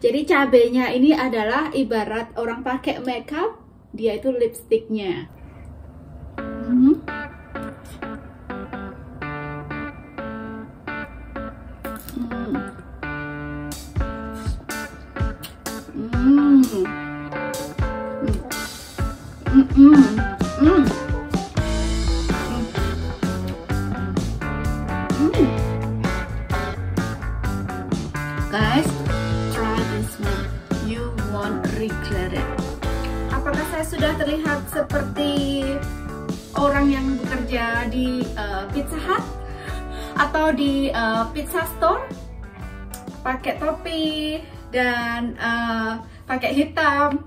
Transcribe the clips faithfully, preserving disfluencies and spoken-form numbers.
Jadi cabenya ini adalah ibarat orang pakai makeup, dia itu lipstiknya. Hmm. Hmm. Hmm. Hmm. Hmm. Hmm. Hmm. Guys, try this one. You won't regret it. Apakah saya sudah terlihat seperti orang yang bekerja di uh, Pizza Hut atau di uh, pizza store? Pakai topi dan uh, pakai hitam.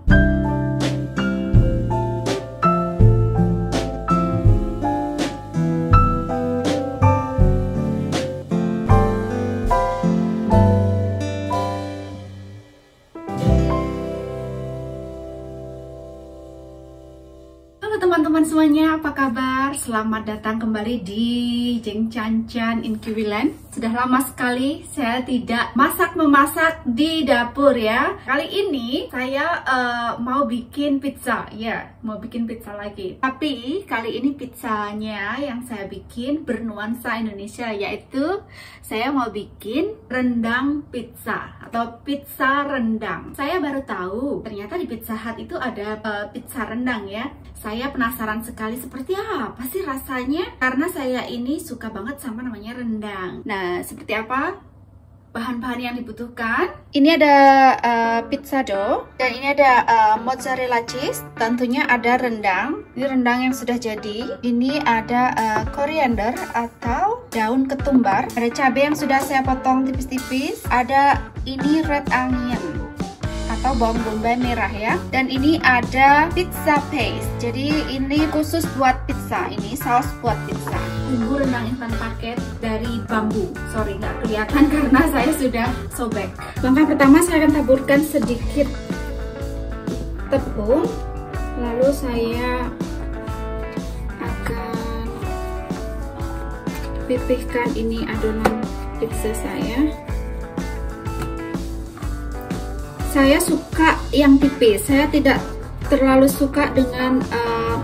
Teman-teman semuanya, apa kabar? Selamat datang kembali di Jeng Chan Chan in Kiwiland. Sudah lama sekali saya tidak masak-memasak di dapur ya. Kali ini saya uh, mau bikin pizza, ya, mau bikin pizza lagi. Tapi kali ini pizzanya yang saya bikin bernuansa Indonesia, yaitu saya mau bikin rendang pizza atau pizza rendang. Saya baru tahu ternyata di Pizza Hut itu ada uh, pizza rendang ya. Saya penasaran sekali seperti apa sih rasanya, karena saya ini suka banget sama namanya rendang. Nah, seperti apa bahan-bahan yang dibutuhkan? Ini ada uh, pizza dough, dan ini ada uh, mozzarella cheese. Tentunya ada rendang. Ini rendang yang sudah jadi. Ini ada uh, koriander atau daun ketumbar. Ada cabai yang sudah saya potong tipis-tipis. Ada ini red onion atau bawang bombay merah ya. Dan ini ada pizza paste. Jadi ini khusus buat pizza. Ini saus buat pizza. Bumbu rendang instan paket dari bambu. Sorry nggak kelihatan karena saya sudah sobek. Langkah pertama saya akan taburkan sedikit tepung. Lalu saya akan pipihkan ini adonan pizza saya. Saya suka yang tipis, saya tidak terlalu suka dengan uh,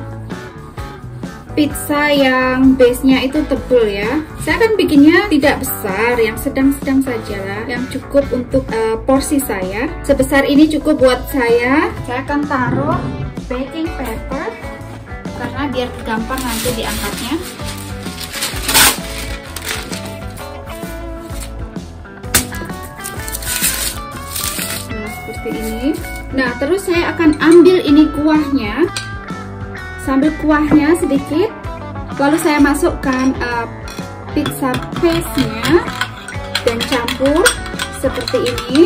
pizza yang base-nya itu tebal ya. Saya akan bikinnya tidak besar, yang sedang-sedang saja lah, yang cukup untuk uh, porsi saya. Sebesar ini cukup buat saya. Saya akan taruh baking paper karena biar gampang nanti diangkatnya. Seperti ini. Nah, terus saya akan ambil ini kuahnya, sambil kuahnya sedikit, lalu saya masukkan uh, pizza paste-nya dan campur seperti ini.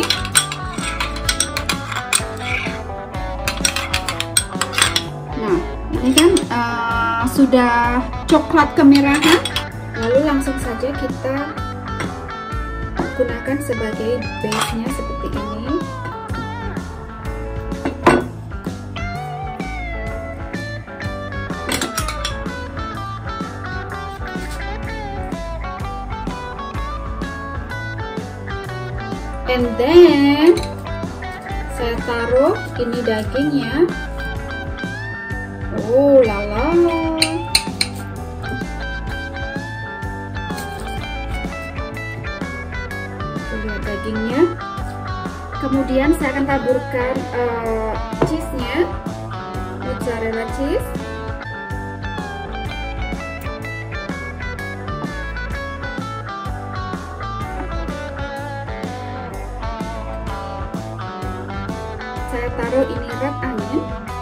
Nah, ini kan uh, sudah coklat kemerahan, lalu langsung saja kita gunakan sebagai base-nya seperti ini. And then saya taruh ini dagingnya. Oh lala. Lihat dagingnya. Kemudian saya akan taburkan uh, cheese-nya, mozzarella cheese. Saya taruh ini red onion.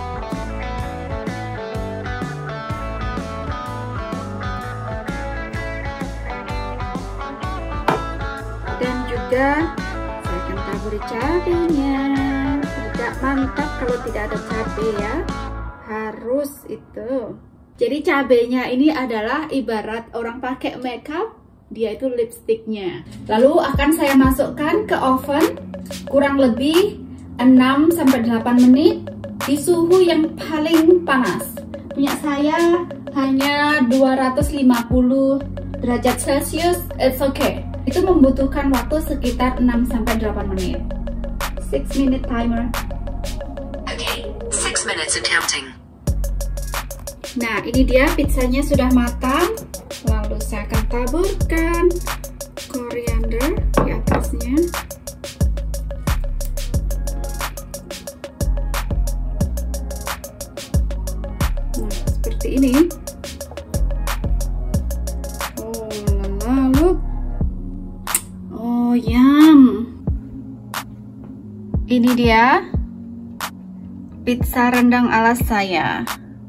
Dan juga saya akan taburi cabenya. Tidak mantap kalau tidak ada cabai ya. Harus itu. Jadi cabenya ini adalah ibarat orang pakai makeup, dia itu lipstiknya. Lalu akan saya masukkan ke oven kurang lebih enam sampai delapan menit di suhu yang paling panas. Punya saya hanya dua ratus lima puluh derajat Celcius, it's okay. Itu membutuhkan waktu sekitar enam sampai delapan menit. six minute timer. Okay, six minutes and counting. Nah, ini dia pizzanya sudah matang. Lalu saya akan taburkan koriander di atasnya. Nah, seperti ini. Oh, lalu oh, yum. Ini dia pizza rendang ala saya.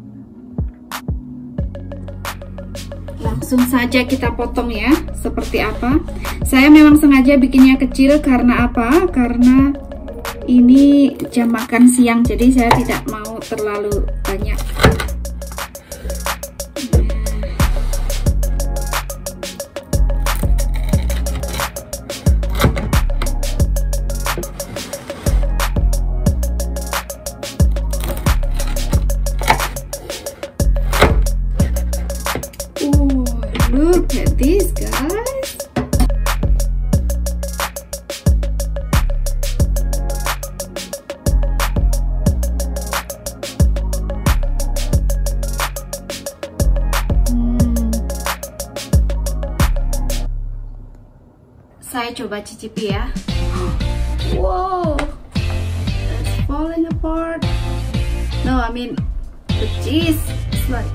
Langsung saja kita potong ya, seperti apa. Saya memang sengaja bikinnya kecil karena apa? Karena ini jam makan siang, jadi saya tidak mau terlalu banyak. Look at this, guys. Hmm. Saya coba cicipi ya. Wow, it's falling apart. No, I mean the cheese is like.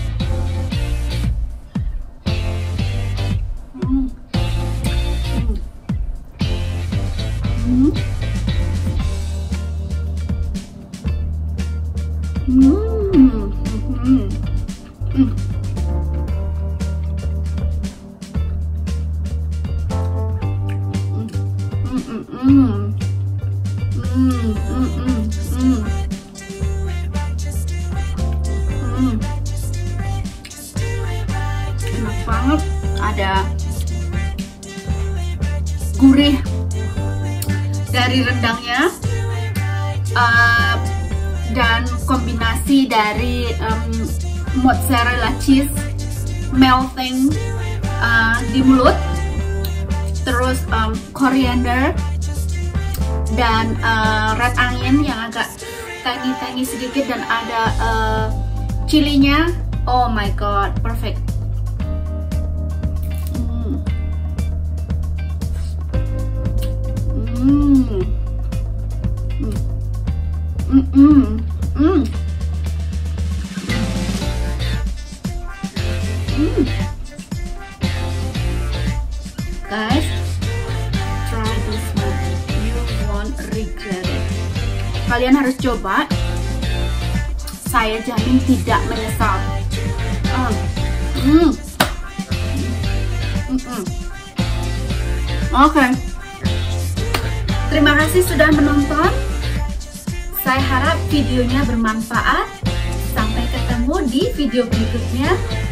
Mm. Mm. Mm. Mm. Enak banget, ada gurih dari rendangnya, uh, dan kombinasi dari um, mozzarella cheese melting uh, di mulut, terus um, coriander dan uh, red onion yang agak tangy-tangy sedikit, dan ada uh, chilinya. Oh my god, perfect. Mm. Mm. Mm. Mm. Mm. Guys, try this one. You won't regret it. Kalian harus coba. Saya jamin tidak menyesal. Mm. Mm. Mm -mm. Oke. Okay. Terima kasih sudah menonton. Saya harap videonya bermanfaat. Sampai ketemu di video berikutnya.